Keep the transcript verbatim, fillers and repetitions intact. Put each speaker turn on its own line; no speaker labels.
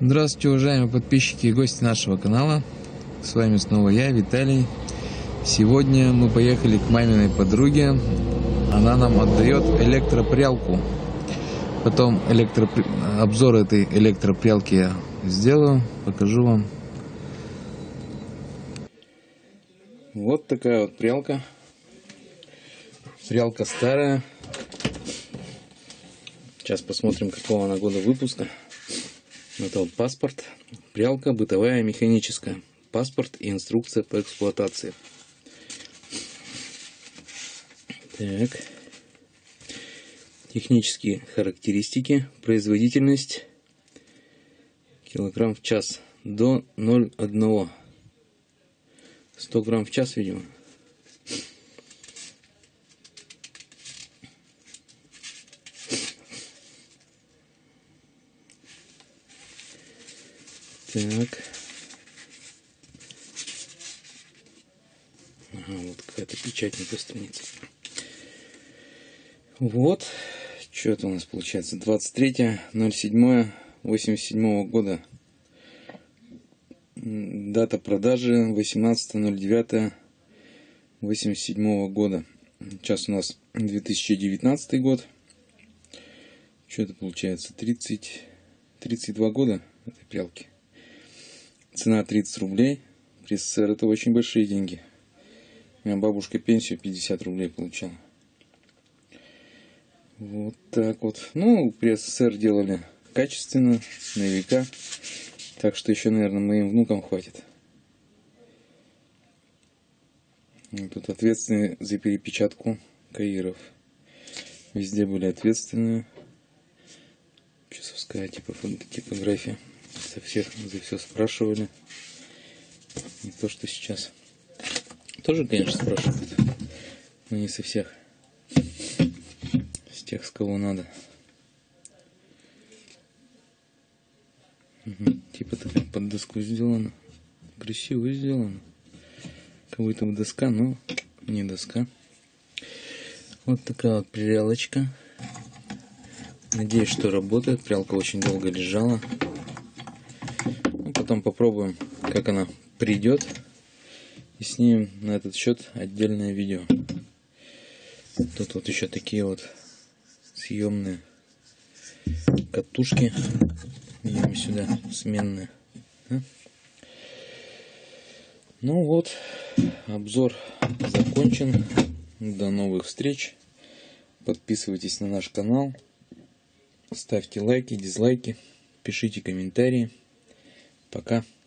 Здравствуйте, уважаемые подписчики и гости нашего канала. С вами снова я, Виталий. Сегодня мы поехали к маминой подруге. Она нам отдает электропрялку. Потом электропр... обзор этой электропрялки я сделаю, покажу вам. Вот такая вот прялка. Прялка старая. Сейчас посмотрим, какого она года выпуска. Это вот паспорт, прялка бытовая механическая, паспорт и инструкция по эксплуатации. Так. Технические характеристики, производительность килограмм в час до ноль целых одна десятая. сто грамм в час, видимо. Так. Ага, вот какая-то печатненькая страница. Вот. Что это у нас получается? двадцать третье ноль седьмое восемьдесят седьмого года. Дата продажи восемнадцатое ноль девятое восемьдесят седьмого года. Сейчас у нас две тысячи девятнадцатый год. Что это получается? тридцать, тридцать два года этой прялки. Цена тридцать рублей. При СССР это очень большие деньги. У меня бабушка пенсию пятьдесят рублей получала. Вот так вот. Ну, при СССР делали качественно, на века. Так что еще, наверное, моим внукам хватит. Тут ответственные за перепечатку каиров. Везде были ответственные. Часовская типа, типография. Со всех за все спрашивали. Не то, что сейчас. Тоже, конечно, спрашивают. Но не со всех. С тех, с кого надо. Угу. Типа такая под доску сделана. Красиво сделано. Как будто бы доска, но не доска. Вот такая вот прялочка. Надеюсь, что работает. Прялка очень долго лежала. Потом попробуем, как она придет, и снимем на этот счет отдельное видео. Тут вот еще такие вот съемные катушки, видимо, сюда сменные. Ну вот, обзор закончен. До новых встреч. Подписывайтесь на наш канал, ставьте лайки, дизлайки, пишите комментарии. Пока.